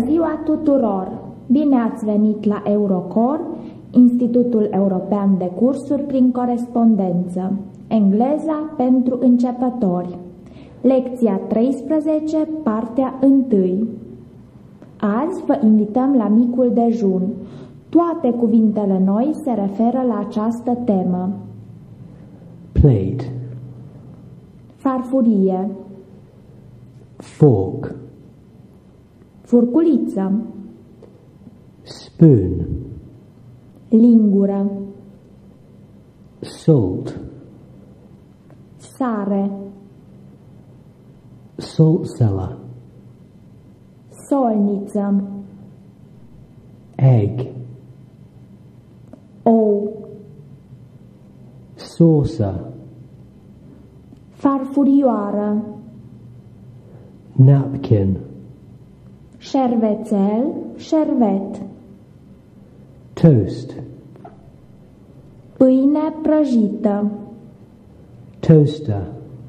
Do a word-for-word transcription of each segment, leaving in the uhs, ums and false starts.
ziua tuturor! Bine ați venit la Eurocor, Institutul European de Cursuri prin Corespondență. Engleza pentru începători. Lecția treisprezece, partea unu. Azi vă invităm la micul dejun. Toate cuvintele noi se referă la această temă. Plate. Farfurie. Fork. Furculiță. Spoon. Lingură. Salt. Sare. Salt cellar. Solniță. Egg. Ou. Saucer. Farfurioară. Napkin. Șervețel, șervet. Toast. Pâine prăjită. Toaster.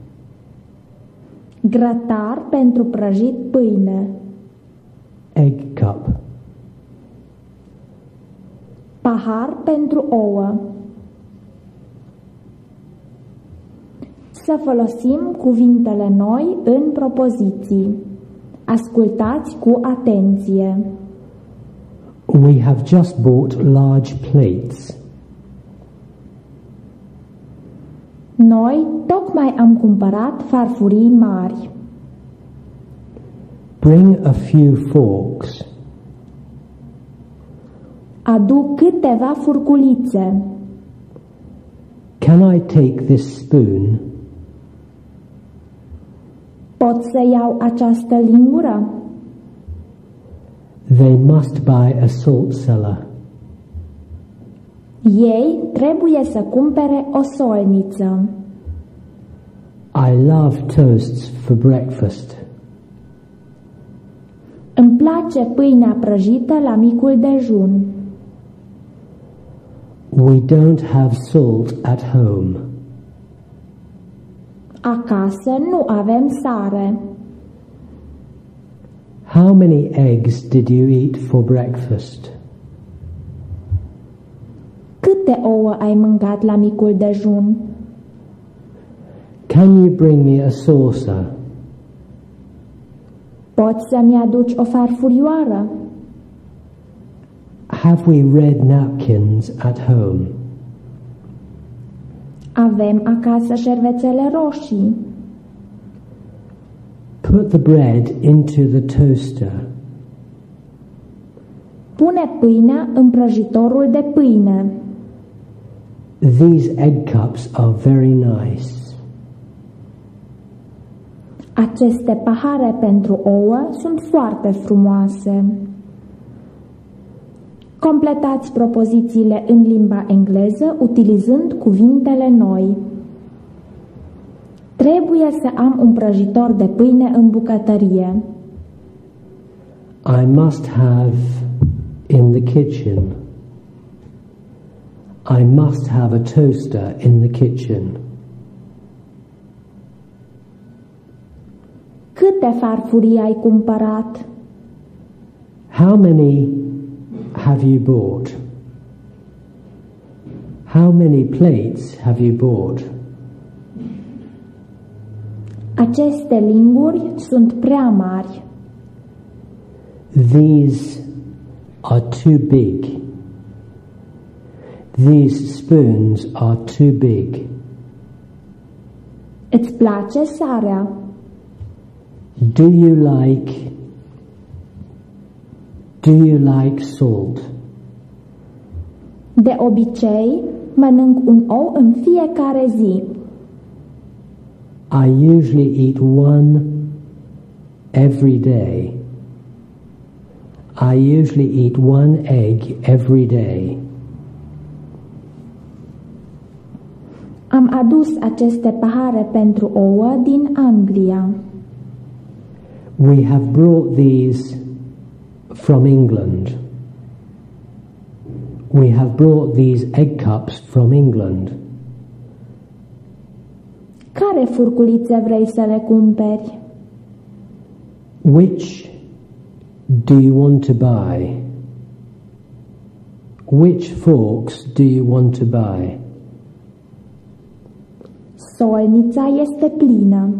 Grătar pentru prăjit pâine. Egg cup. Pahar pentru ouă. Să folosim cuvintele noi în propoziții. Ascultați cu atenție. We have just bought large plates. Noi tocmai am cumpărat farfurii mari. Bring a few forks. Aduc câteva furculițe. Can I take this spoon? Pot să iau această lingură? They must buy a salt cellar. Ei trebuie să cumpere o solniță. I love toasts for breakfast. Îmi place pâinea prăjită la micul dejun. We don't have salt at home. Acasă nu avem sare. How many eggs did you eat for breakfast? Câte ouă ai mâncat la micul dejun? Can you bring me a saucer? Poți să-mi aduci o farfurioară? Have we red napkins at home? Avem acasă șervețele roșii. Put the bread into the toaster. Pune pâinea în prăjitorul de pâine. These egg cups are very nice. Aceste pahare pentru ouă sunt foarte frumoase. Completați propozițiile în limba engleză utilizând cuvintele noi. Trebuie să am un prăjitor de pâine în bucătărie. I must have in the kitchen. I must have a toaster in the kitchen. Câte farfurii ai cumpărat? How many have you bought? How many plates have you bought? Aceste linguri sunt prea mari. These are too big. These spoons are too big. Îți place sarea? Do you like Do you like salt? De obicei, mănânc un ou în fiecare zi. I usually eat one every day. I usually eat one egg every day. Am adus aceste pahare pentru ouă din Anglia. We have brought these from England. We have brought these egg cups from England. Care furculițe vrei să le cumperi? Which do you want to buy? Which forks do you want to buy? Solnița este plină.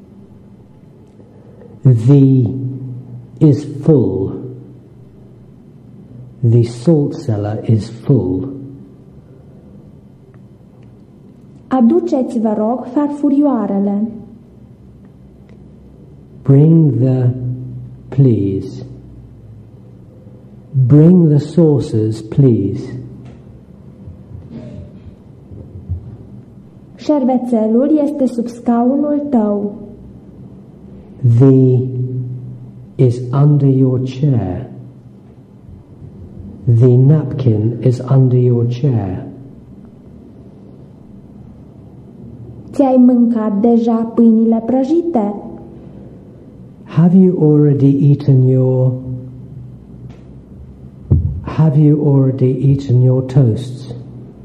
The is full. The salt cellar is full. Aduceți, vă rog, farfurioarele. Bring the, please. Bring the saucers, please. Șervețelul este sub scaunul tău. The is under your chair. The napkin is under your chair. Ți-ai mâncat deja pâinile prăjite? Have you already eaten your Have you already eaten your toasts?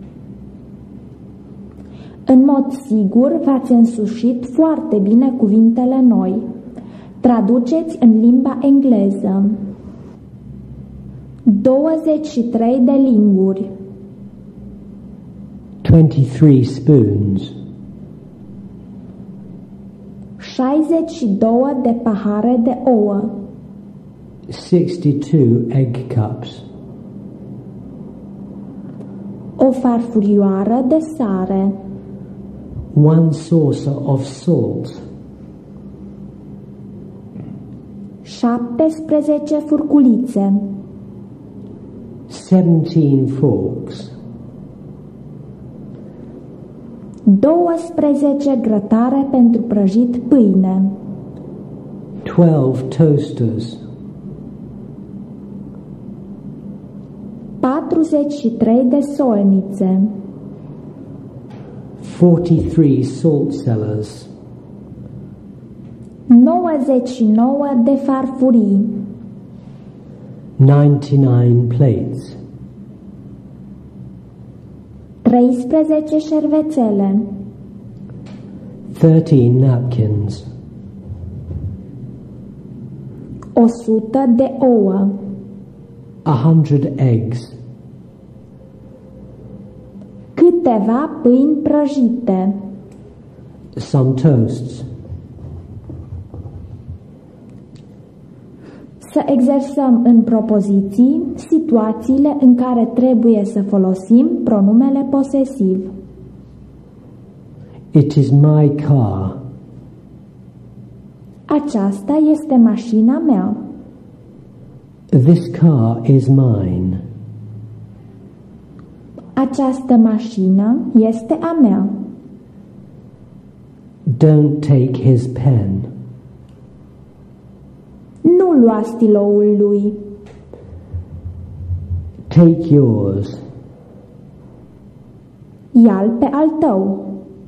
În mod sigur v-ați însușit foarte bine cuvintele noi. Traduceți în limba engleză. douăzeci și trei de linguri. Twenty-three spoons. șaizeci și două de pahare de ouă. Sixty-two egg cups. O farfurioară de sare. One saucer of salt. șaptesprezece furculițe. Seventeen forks. douăsprezece grătare pentru prăjit pâine. Twelve toasters. patruzeci și trei de solnițe. Forty-three salt cellars. nouăzeci și nouă de farfurii. Ninety-nine plates. treisprezece șervețele. Thirteen napkins. o sută de ouă. A hundred eggs. Câteva pâini prăjite. Some toasts. Să exersăm în propoziții situațiile în care trebuie să folosim pronumele posesiv. It is my car. Aceasta este mașina mea. This car is mine. Această mașină este a mea. Don't take his pen. Nu lua stiloul lui. Take yours. Ia-l pe al tău.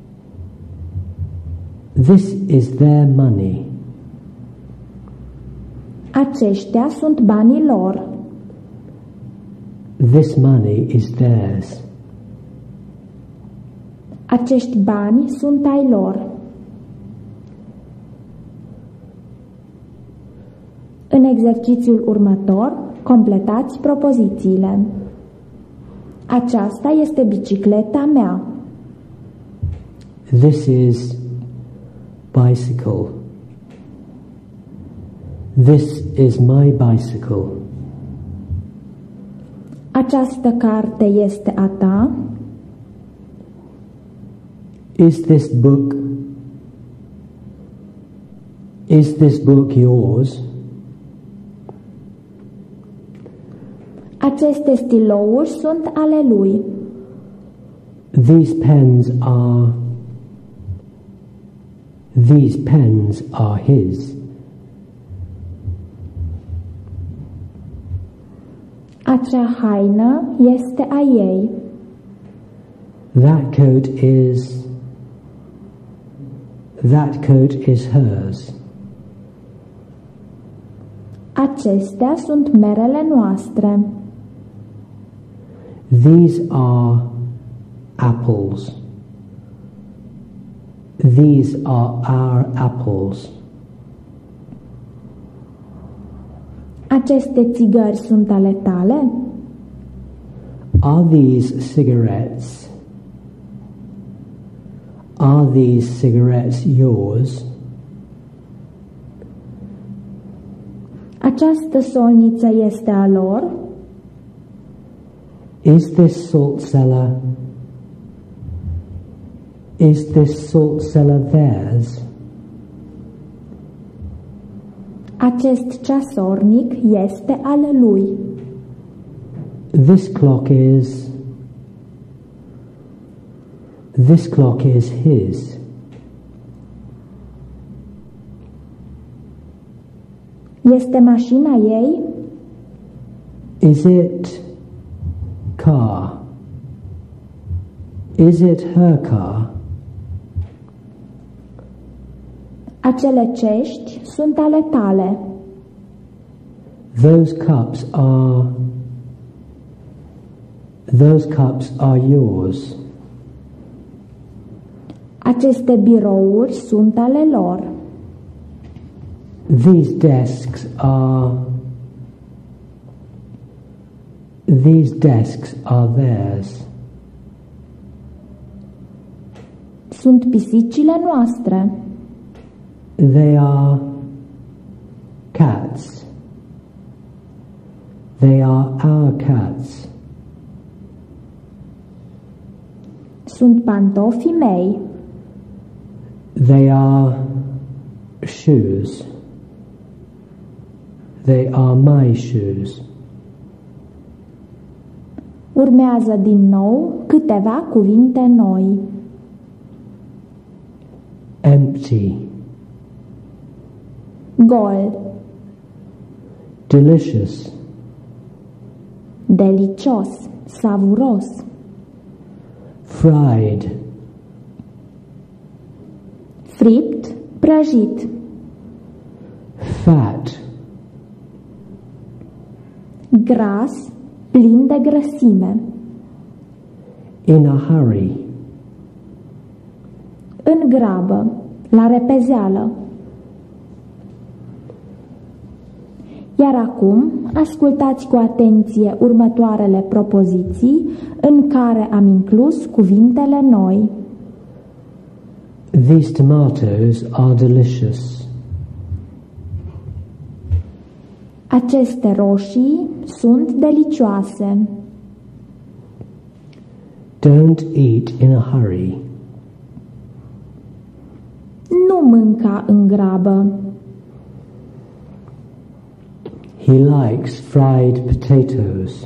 This is their money. Aceștia sunt banii lor. This money is theirs. Acești bani sunt ai lor. În exercițiul următor, completați propozițiile. Aceasta este bicicleta mea. This is bicycle. This is my bicycle. Această carte este a ta. Is this book Is this book yours? Aceste stilouri sunt ale lui. These pens are These pens are his. Acea haină este a ei. That coat is That coat is hers. Acestea sunt merele noastre. These are apples. These are our apples. Aceste țigări sunt ale tale? Are these cigarettes? Are these cigarettes yours? Această solniță este a lor? Is this salt cellar? Is this salt cellar theirs? Acest ceasornic este al lui. This clock is... This clock is his. Este mașina ei? Is it car? Is it her car? Acele cești sunt ale tale. Those cups are... Those cups are yours. Aceste birouri sunt ale lor. These desks are... These desks are theirs. Sunt pisicile noastre. They are cats. They are our cats. Sunt pantofii mei. They are shoes. They are my shoes. Urmează din nou câteva cuvinte noi. Empty. Gol. Delicious. Delicios. Savuros. Fried. Fript. Prăjit. Fat. Gras. Plin de grăsime. In a hurry. În grabă. La repezeală. Iar acum, ascultați cu atenție următoarele propoziții în care am inclus cuvintele noi. These tomatoes are delicious. Aceste roșii sunt delicioase. Don't eat in a hurry. Nu mânca în grabă. He likes fried potatoes.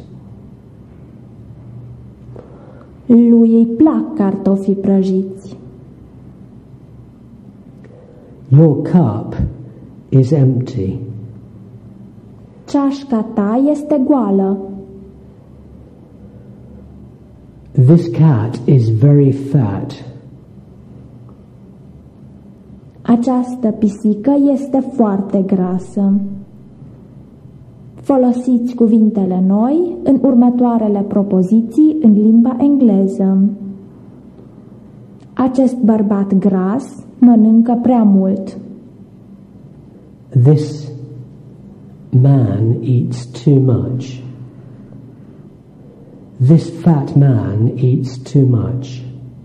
Lui îi plac cartofii prăjiți. Your cup is empty. Ceașca ta este goală. This cat is very fat. Această pisică este foarte grasă. Folosiți cuvintele noi în următoarele propoziții în limba engleză. Acest bărbat gras mănâncă prea mult. This man eats too much. This fat man eats too much.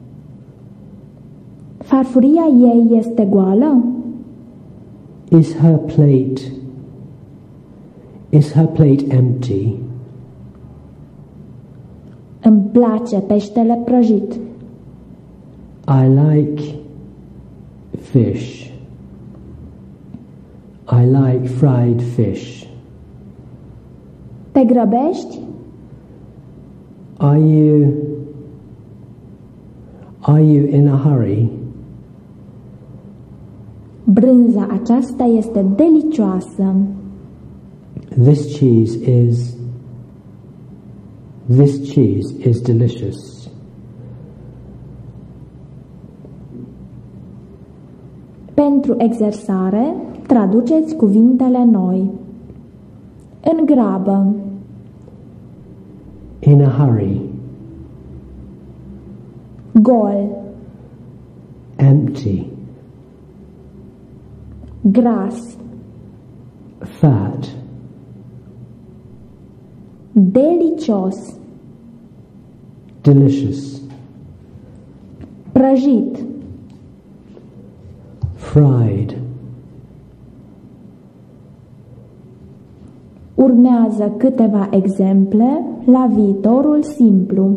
Farfuria ei este goală? Is her plate Is her plate empty? Îmi place peștele prăjit. I like fish. I like fried fish. Te grăbești? Are you Are you in a hurry? Brânza aceasta este delicioasă. This cheese is This cheese is delicious. Pentru exersare, traduceți cuvintele noi. În grabă. In a hurry. Gol. Empty. Gras. Fat. delicios, delicious, prăjit, fried. Urmează câteva exemple la viitorul simplu.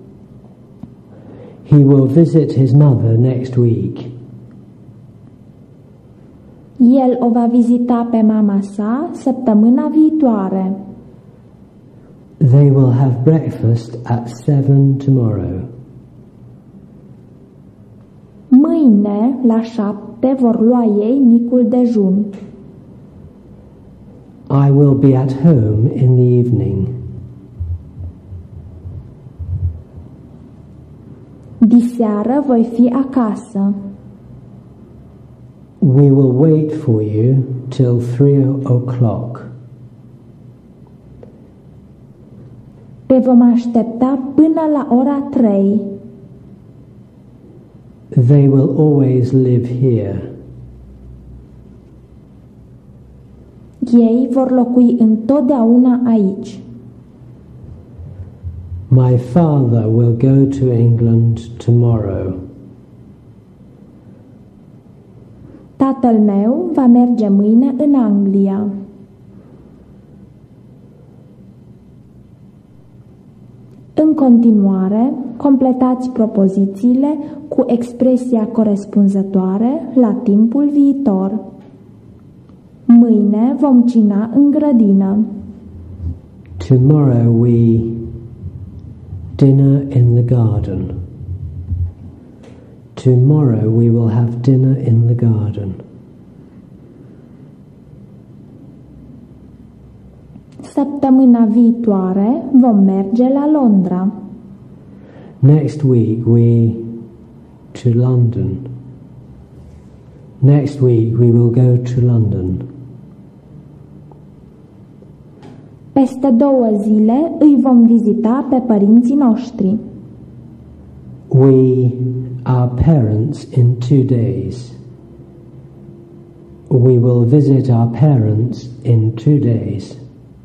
He will visit his mother next week. El o va vizita pe mama sa săptămâna viitoare. They will have breakfast at seven tomorrow. Mâine, la șapte, vor lua ei micul dejun. I will be at home in the evening. Diseară voi fi acasă. We will wait for you till three o'clock. Te vom aștepta până la ora trei. They will always live here. Ei vor locui întotdeauna aici. My father will go to England tomorrow. Tatăl meu va merge mâine în Anglia. În continuare, completați propozițiile cu expresia corespunzătoare la timpul viitor. Mâine vom cina în grădină. Tomorrow we dinner in the garden. Tomorrow we will have dinner in the garden. Săptămâna viitoare vom merge la Londra. Next week we to London. Next week we will go to London. Peste două zile îi vom vizita pe părinții noștri. We are parents in two days. We will visit our parents in two days.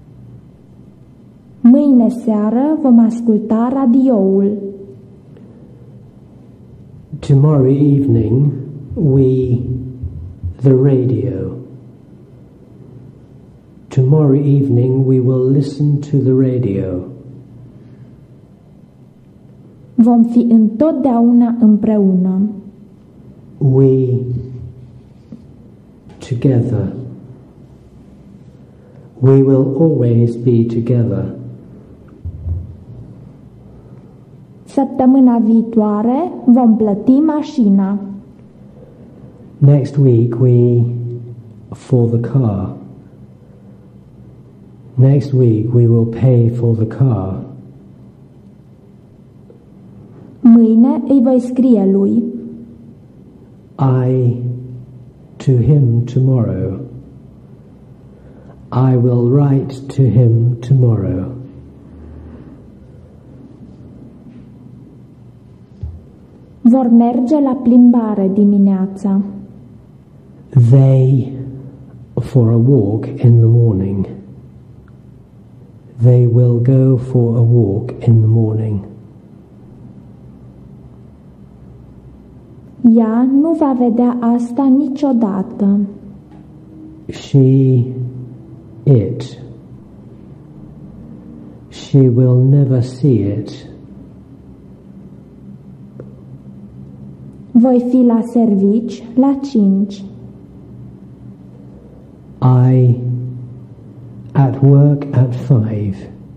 Mâine seară vom asculta radioul. Tomorrow evening we the radio. Tomorrow evening we will listen to the radio. Vom fi întotdeauna împreună. We together. We will always be together. Săptămâna viitoare vom plăti mașina. Next week we for the car. Next week we will pay for the car. Mâine îi voi scrie lui. I to him tomorrow. I will write to him tomorrow. Vor merge la plimbare dimineața. They for a walk in the morning. They will go for a walk in the morning. Ea nu va vedea asta niciodată. She, it. She will never see it. Voi fi la servici la cinci. I at work at five.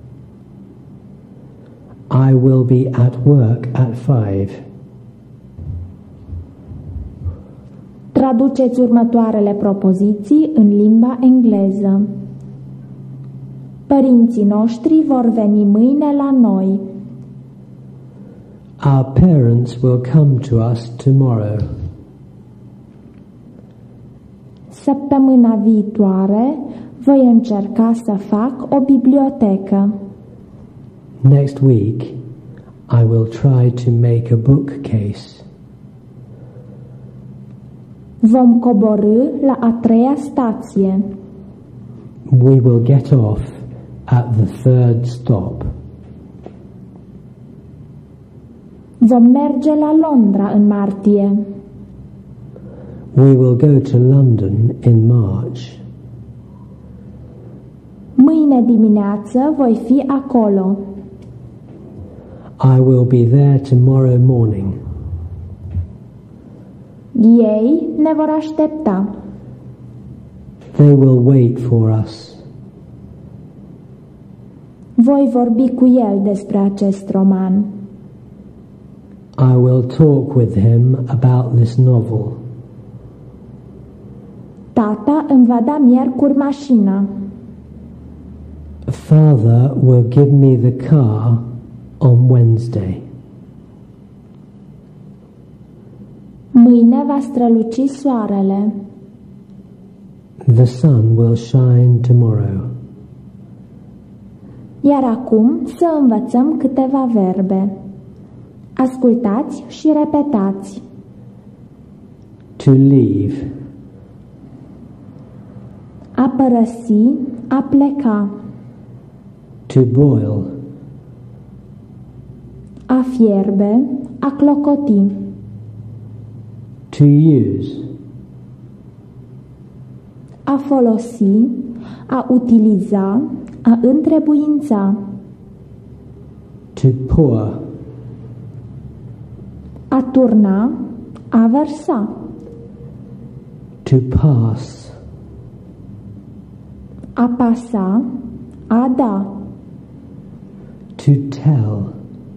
I will be at work at five. Traduceți următoarele propoziții în limba engleză. Părinții noștri vor veni mâine la noi. Our parents will come to us tomorrow. Săptămâna viitoare voi încerca să fac o bibliotecă. Next week, I will try to make a bookcase. Vom coborî la a treia stație. We will get off at the third stop. Vom merge la Londra în martie. We will go to London in March. Mâine dimineață voi fi acolo. I will be there tomorrow morning. Ei ne vor aștepta. They will wait for us. Voi vorbi cu el despre acest roman. I will talk with him about this novel. Tata îmi va da miercuri mașina. Father will give me the car on Wednesday. Mâine va străluci soarele. The sun will shine tomorrow. Iar acum să învățăm câteva verbe. Ascultați și repetați. To leave. A părăsi, a pleca. To boil. A fierbe, a clocoti. To use. A folosi, a utiliza, a întrebuința. To pour. A turna, a versa. To pass. A pasa, a da. To tell.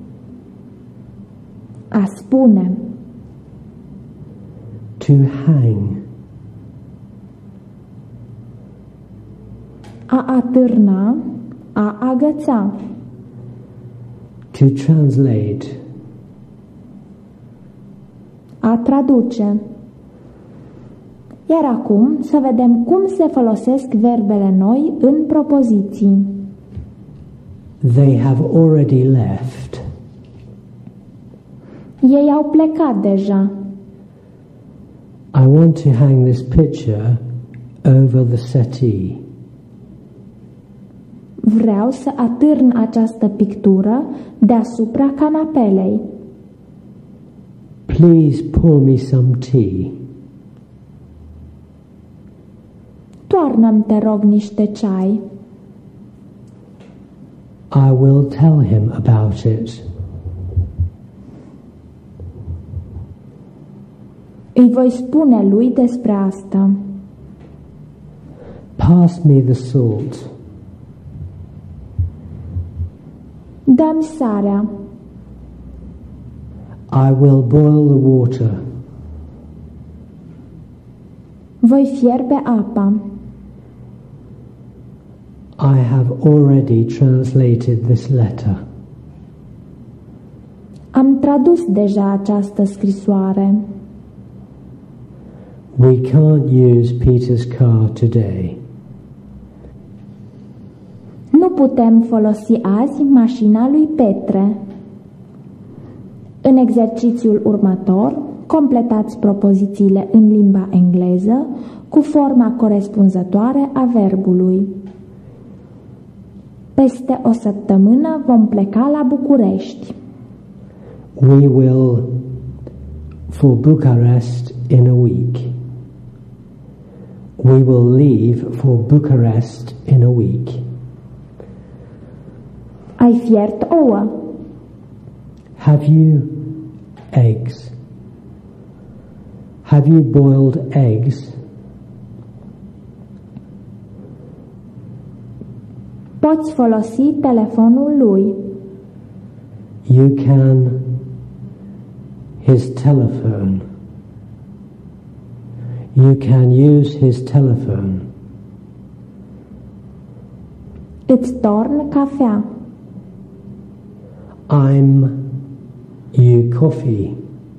A spune. To hang. A atârna, a agăța. To translate. A traduce. Iar acum să vedem cum se folosesc verbele noi în propoziții. They have already left. Ei au plecat deja. I want to hang this picture over the settee. Vreau să atârn această pictură deasupra canapelei. Please pour me some tea. Toarnă-mi, te rog, niște ceai. I will tell him about it. Îi voi spune lui despre asta. Pass me the salt. Dă-mi sarea. I will boil the water. Voi fierbe apa. I have already translated this letter. Am tradus deja această scrisoare. We can't use Peter's car today. Nu putem folosi azi mașina lui Petre. În exercițiul următor, completați propozițiile în limba engleză cu forma corespunzătoare a verbului. Peste o săptămână vom pleca la București. We will for Bucharest in a week. We will leave for Bucharest in a week. Ai fiert ouă? Have you eggs? Have you boiled eggs? Poți folosi telefonul lui. You can his telephone. You can use his telephone. Îți torn cafea. I'm you coffee.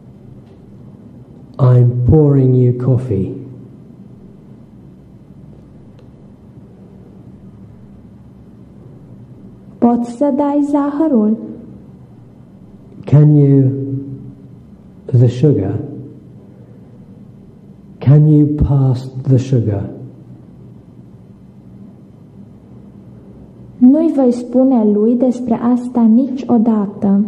I'm pouring you coffee. Poți să dai zahărul. Can you the sugar? Can you pass the sugar? Nu-i voi spune lui despre asta niciodată.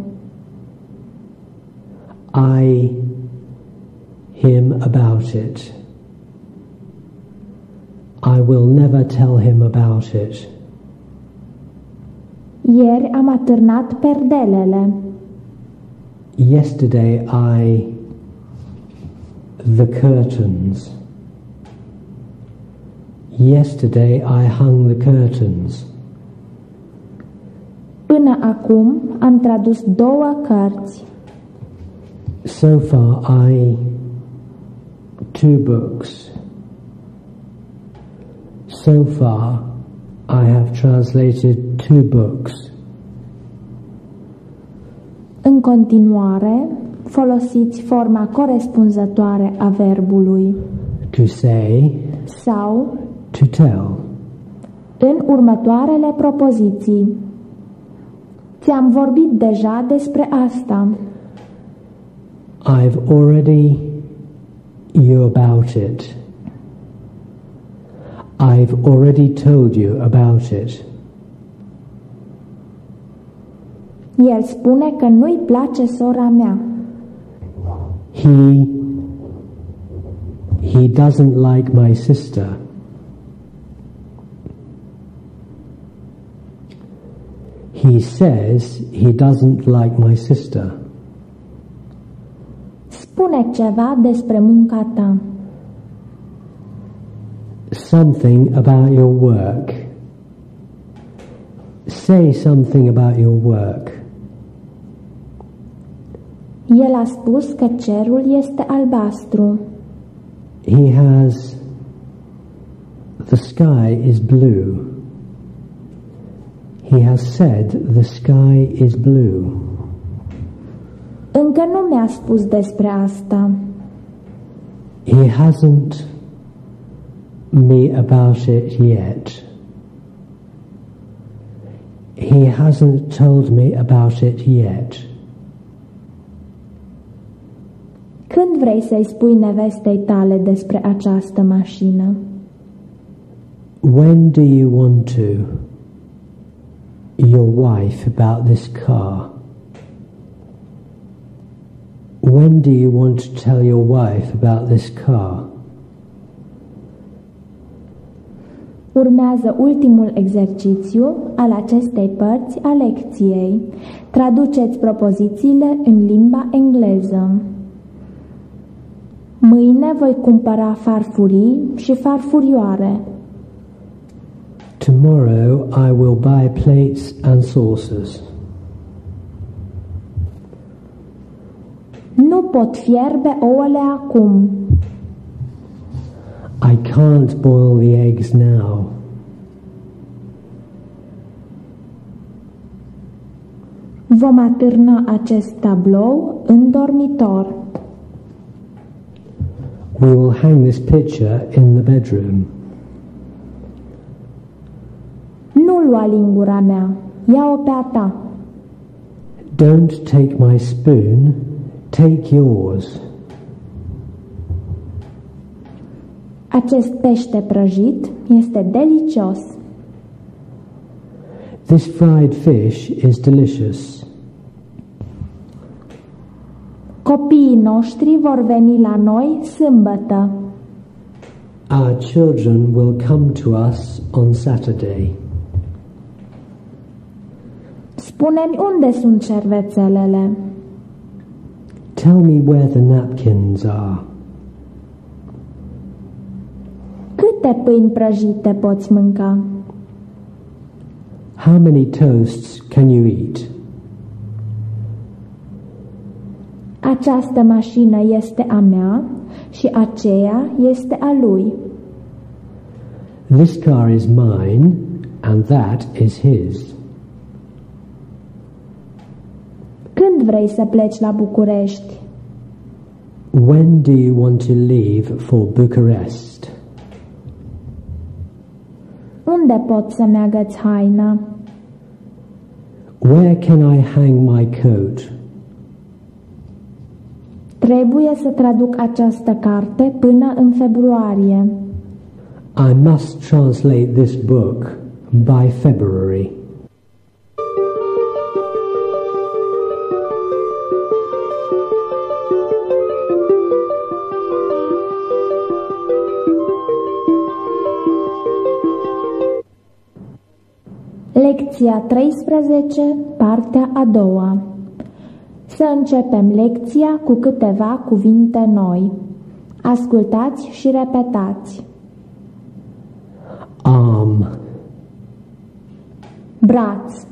I him about it. I will never tell him about it. Ieri am atârnat perdelele. Yesterday I the curtains. Yesterday I hung the curtains. Până acum am tradus două cărți. So far I two books. So far I have translated two books. În continuare, folosiți forma corespunzătoare a verbului To say, sau to tell. în următoarele propoziții. Ți-am vorbit deja despre asta. I've already you about it. I've already told you about it. El spune că nu-i place sora mea. He he doesn't like my sister. He says he doesn't like my sister. Spune ceva despre munca ta. Something about your work. Say something about your work. El a spus că cerul este albastru. He has the sky is blue. He has said the sky is blue. Încă nu mi-a spus despre asta. He hasn't me about it yet. He hasn't told me about it yet. Când vrei să-i spui nevestei tale despre această mașină? When do you want to your wife about this car? When do you want to tell your wife about this car? Urmează ultimul exercițiu al acestei părți a lecției. Traduceți propozițiile în limba engleză. Mâine voi cumpăra farfurii și farfurioare. Tomorrow I will buy plates and saucers. Nu pot fierbe ouăle acum. I can't boil the eggs now. Vom atârna acest tablou în dormitor. We will hang this picture in the bedroom. Nu lua lingura mea, ia-o pe a ta. Don't take my spoon, take yours. Acest pește prăjit este delicios. This fried fish is delicious. Copiii noștri vor veni la noi sâmbătă. Our children will come to us on Saturday. Spune-mi unde sunt șervețelele. Tell me where the napkins are. Câte pâini prăjite poți mânca? How many toasts can you eat? Această mașină este a mea și aceea este a lui. This car is mine and that is his. Când vrei să pleci la București? When do you want to leave for Bucharest? Unde pot să-mi agăți haina? Where can I hang my coat? Trebuie să traduc această carte până în februarie. I must translate this book by February. Lecția treisprezece, partea a doua. Să începem lecția cu câteva cuvinte noi. Ascultați și repetați. Arm, Braț,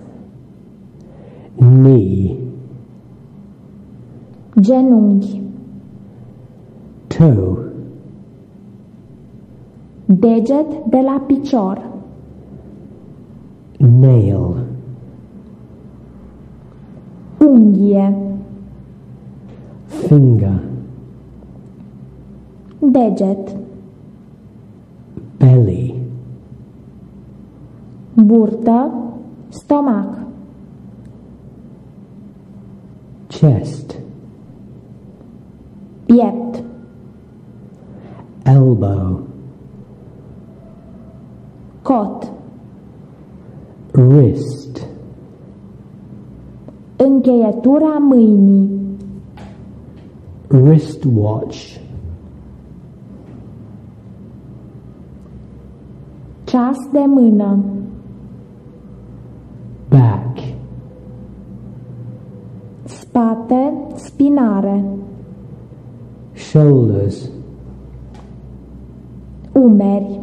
knee, genunchi, toe, deget de la picior, nail, unghie, finger, deget, belly, burtă, stomac, chest, piept, elbow, cot, wrist, încheietura mâinii, wristwatch, ceas de mână, back, spate, spinare, shoulders, umeri.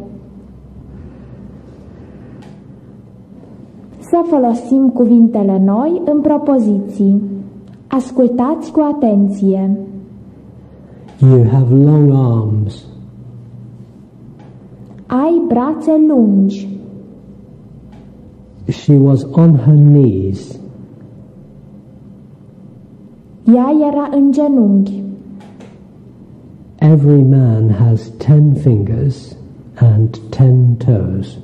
Să folosim cuvintele noi în propoziții. Ascultați cu atenție. you have long arms, Ai brațe lungi. she was on her knees, Ea era în genunchi. every man has ten fingers and ten toes.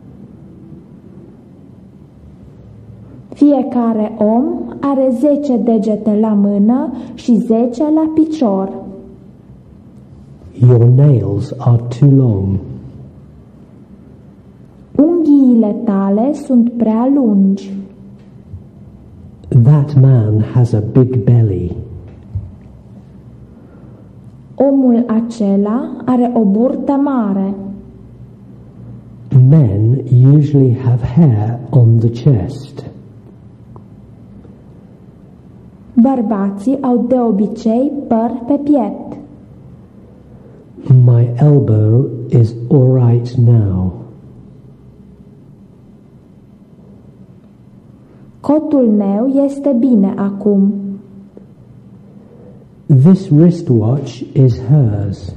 Fiecare om are zece degete la mână și zece la picior. Your nails are too long. Unghiile tale sunt prea lungi. That man has a big belly. Omul acela are o burtă mare. Men usually have hair on the chest. Bărbații au de obicei păr pe piept. My elbow is all right now. Cotul meu este bine acum. This wristwatch is hers.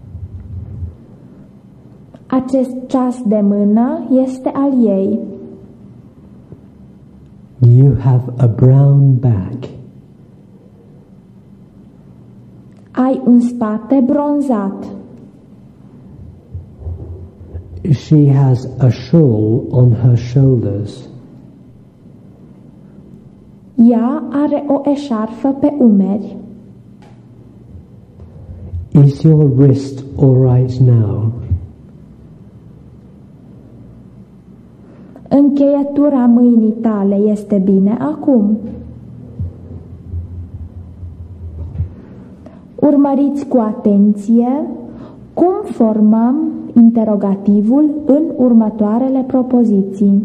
Acest ceas de mână este al ei. You have a brown back. Ai un spate bronzat. She has a shawl on her shoulders. Ea are o eșarfă pe umeri. Is your wrist all right now? Încheietura mâinii tale este bine acum. Urmăriți cu atenție cum formăm interogativul în următoarele propoziții.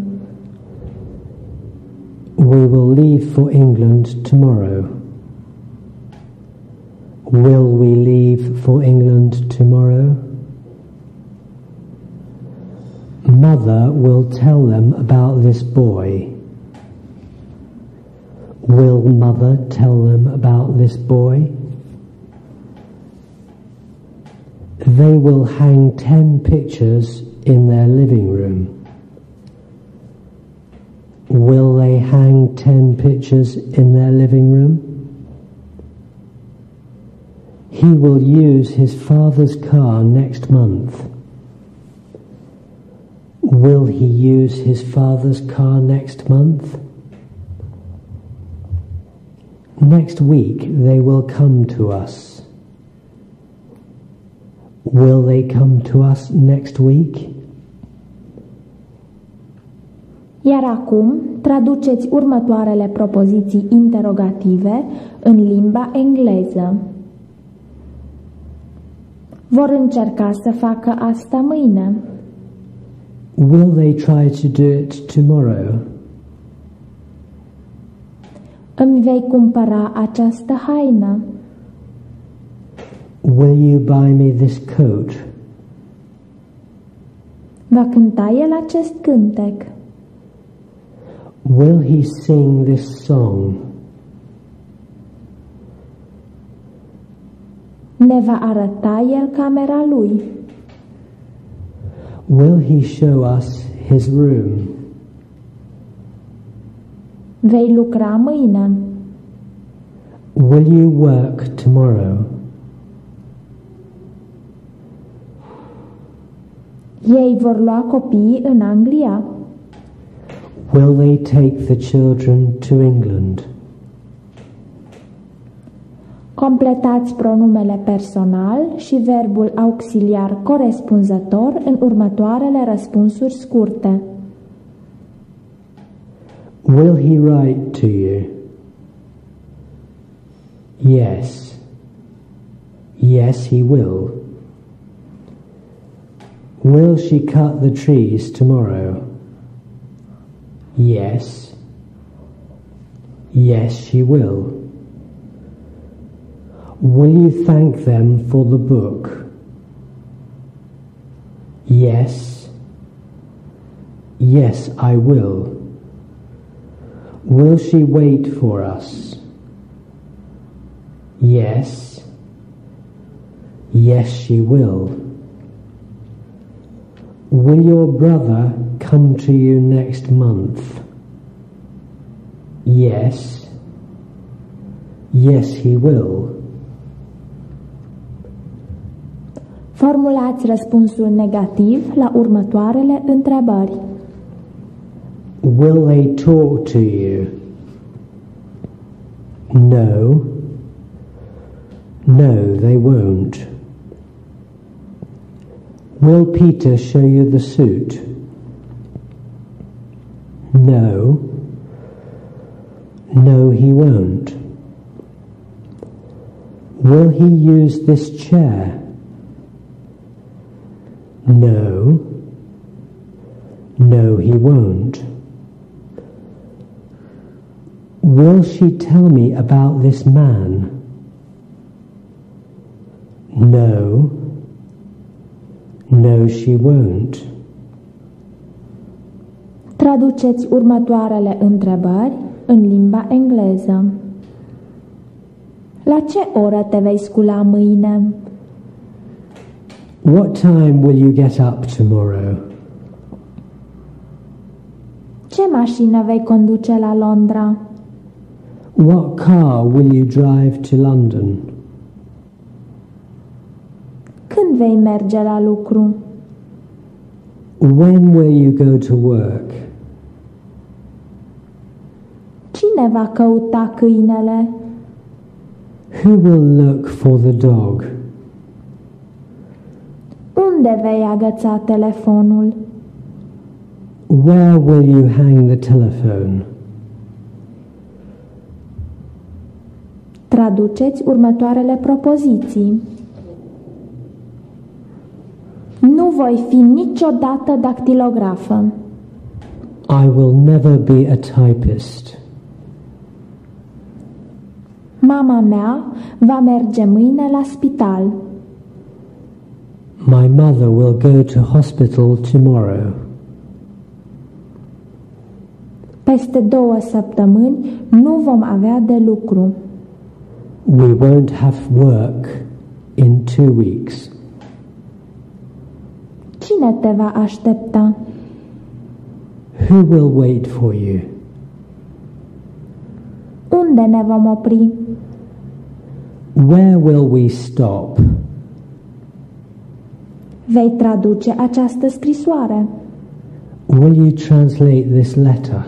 We will leave for England tomorrow. Will we leave for England tomorrow? Mother will tell them about this boy. Will mother tell them about this boy? They will hang ten pictures in their living room. Will they hang ten pictures in their living room? He will use his father's car next month. Will he use his father's car next month? Next week they will come to us. Will they come to us next week? Iar acum traduceți următoarele propoziții interogative în limba engleză. Vor încerca să facă asta mâine. Will they try to do it tomorrow? Îmi vei cumpăra această haină? Will you buy me this coat? Va cânta el acest cântec? Will he sing this song? Ne va arăta el camera lui? Will he show us his room? Vei lucra mâine? Will you work tomorrow? Ei vor lua copiii în Anglia? Will they take the children to England? Completați pronumele personal și verbul auxiliar corespunzător în următoarele răspunsuri scurte. Will he write to you? Yes. Yes, he will. Will she cut the trees tomorrow? Yes. Yes, she will. Will you thank them for the book? Yes. Yes, I will. Will she wait for us? Yes. Yes, she will. Will your brother come to you next month? Yes. Yes, he will. Formulați răspunsul negativ la următoarele întrebări. Will they talk to you? No. No, they won't. Will Peter show you the suit? No. No, he won't. Will he use this chair? No. No, he won't. Will she tell me about this man? No. No, she won't. Traduceți următoarele întrebări în limba engleză. La ce oră te vei scula mâine? What time will you get up tomorrow? Ce mașină vei conduce la Londra? What car will you drive to London? Când vei merge la lucru? When will you go to work? Cine va căuta câinele? Who will look for the dog? Unde vei agăța telefonul? Where will you hang the telephone? Traduceți următoarele propoziții. Nu voi fi niciodată dactilografă. I will never be a typist. Mama mea va merge mâine la spital. My mother will go to hospital tomorrow. Peste două săptămâni nu vom avea de lucru. We won't have work in two weeks. Cine te va aștepta? Who will wait for you? Unde ne vom opri? Where will we stop? Vei traduce această scrisoare. Will you translate this letter?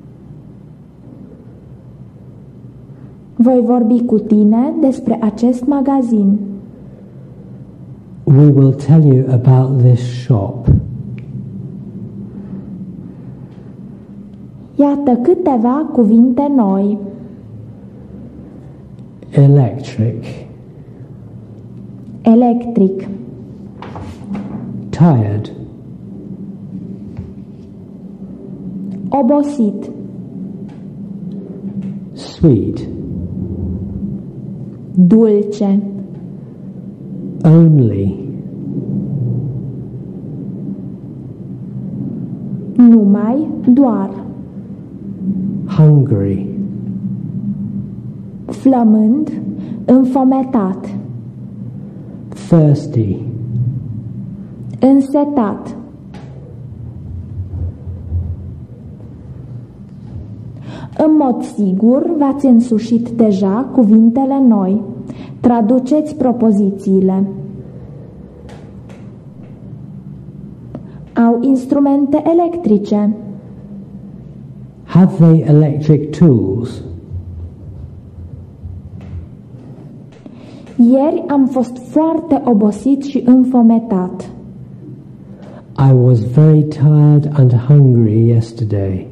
Voi vorbi cu tine despre acest magazin. We will tell you about this shop. Iată câteva cuvinte noi. Electric. Electric. Tired. Obosit. Sweet. Dulce. Only. Numai, doar. Hungry. Flămând, înfometat. Thirsty. Însetat. În mod sigur, v-ați însușit deja cuvintele noi. Traduceți propozițiile. Au instrumente electrice. Have they electric tools? Ieri am fost foarte obosit și înfometat. I was very tired and hungry yesterday.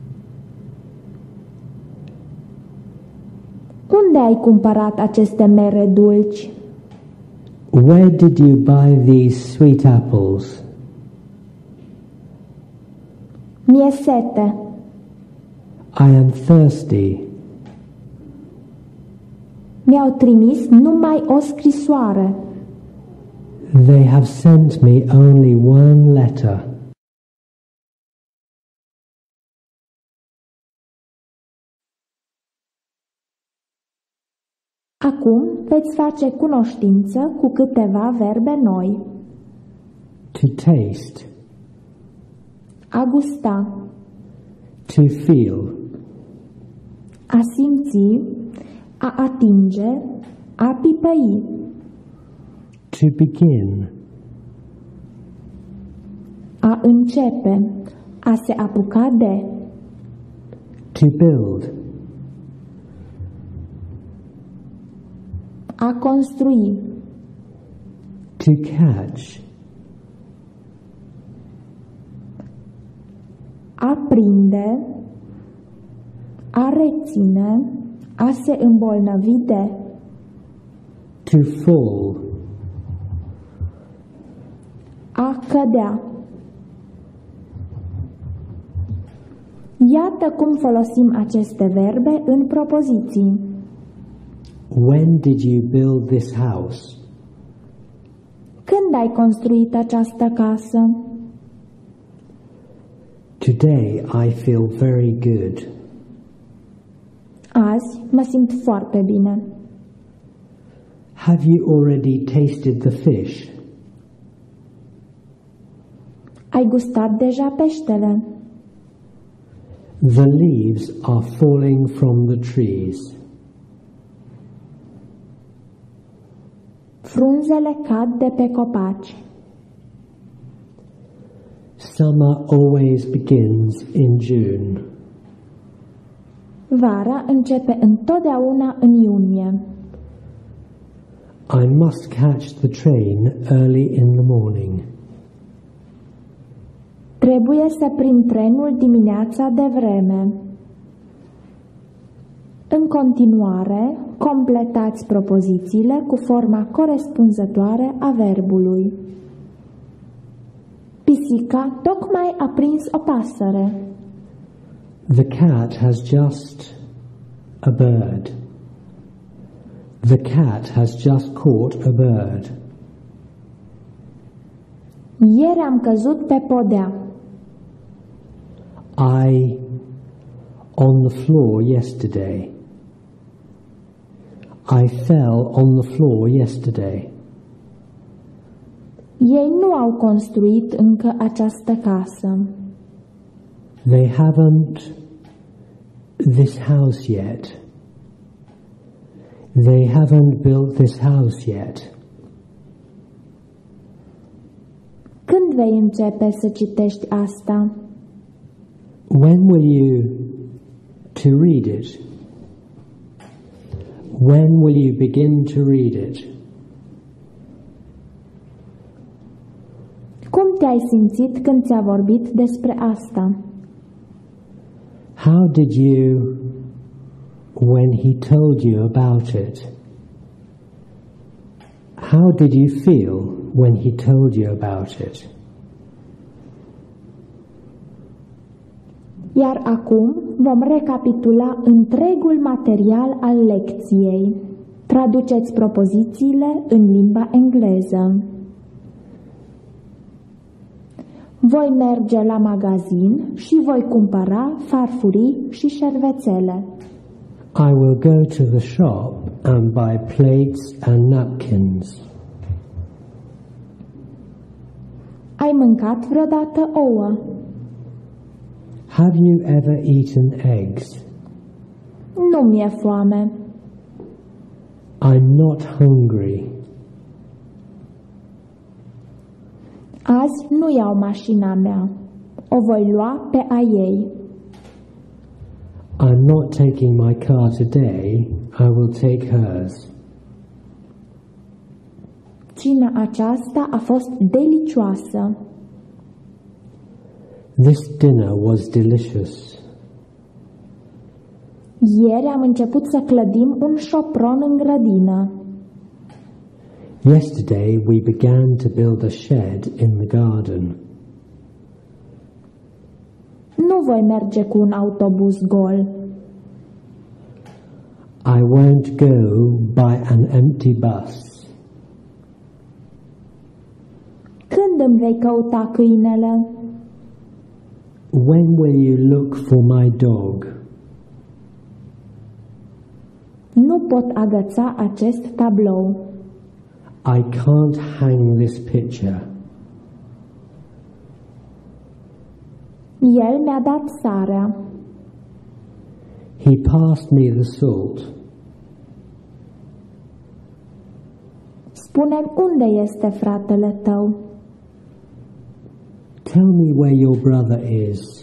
Unde ai cumpărat aceste mere dulci? Where did you buy these sweet apples? Mi-e sete. I am thirsty. Mi-au trimis numai o scrisoare. They have sent me only one letter. Acum veți face cunoștință cu câteva verbe noi. To taste. A gusta. To feel. A simți. A atinge. A pipăi. To begin. A începe. A se apuca de. To build. A construi. To catch. A prinde. A reține. A se îmbolnăvi de. To fall. A cădea. Iată cum folosim aceste verbe în propoziții. When did you build this house? Când ai construit această casă? Today I feel very good. Azi mă simt foarte bine. Have you already tasted the fish? Ai gustat deja peștele? The leaves are falling from the trees. Frunzele cad de pe copaci. Summer always begins in June. Vara începe întotdeauna în iunie. I must catch the train early in the morning. Trebuie să prind trenul dimineața de vreme. În continuare, completați propozițiile cu forma corespunzătoare a verbului. Pisica tocmai a prins o pasăre. The cat has just a bird. The cat has just caught a bird. Ieri am căzut pe podea. I on the floor yesterday. I fell on the floor yesterday. Ei nu au construit încă această casă. They haven't this house yet. They haven't built this house yet. Când vei începe să citești asta? When will you to read it? When will you begin to read it? Cum te-ai simțit când ți-a vorbit despre asta? How did you when he told you about it? How did you feel when he told you about it? Iar acum vom recapitula întregul material al lecției. Traduceți propozițiile în limba engleză. Voi merge la magazin și voi cumpăra farfurii și șervețele. I will go to the shop and buy plates and napkins. Ai mâncat vreodată ouă? Have you ever eaten eggs? Nu mi-e foame. I'm not hungry. Azi nu iau mașina mea. O voi lua pe a ei. I'm not taking my car today. I will take hers. Cina aceasta a fost delicioasă. This dinner was delicious. Ieri am început să clădim un șopron în grădină. Yesterday we began to build a shed in the garden. Nu voi merge cu un autobuz gol. I won't go by an empty bus. Când îmi vei căuta câinele? When will you look for my dog? Nu pot agăța acest tablou. I can't hang this picture. El mi-a dat sarea. He passed me the salt. Spune-mi unde este fratele tău. Tell me where your brother is.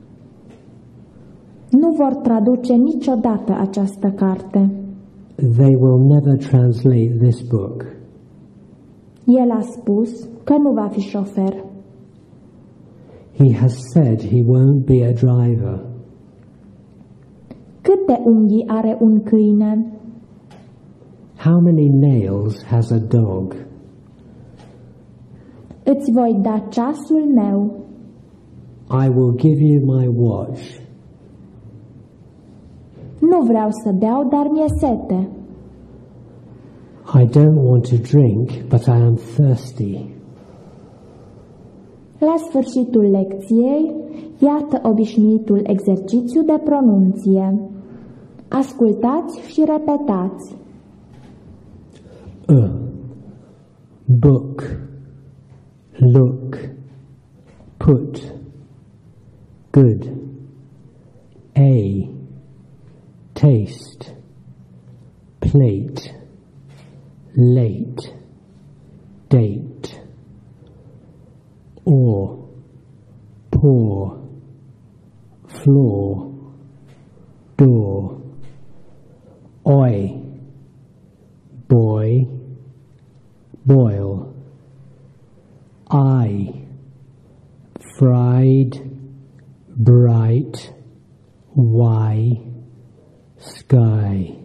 Nu vor traduce niciodată această carte. They will never translate this book. El a spus că nu va fi șofer. He has said he won't be a driver. Câte unghii are un câine? How many nails has a dog? Îți voi da ceasul meu. I will give you my watch. Nu vreau să beau, dar mi-e sete. I don't want to drink, but I am thirsty. La sfârșitul lecției, iată obișnuitul exercițiu de pronunție. Ascultați și repetați. A, book, look, put, good. A, taste, plate, late, date. Or, pour, floor, door. Oi, boy, boil. I, fried, bright, Y, sky.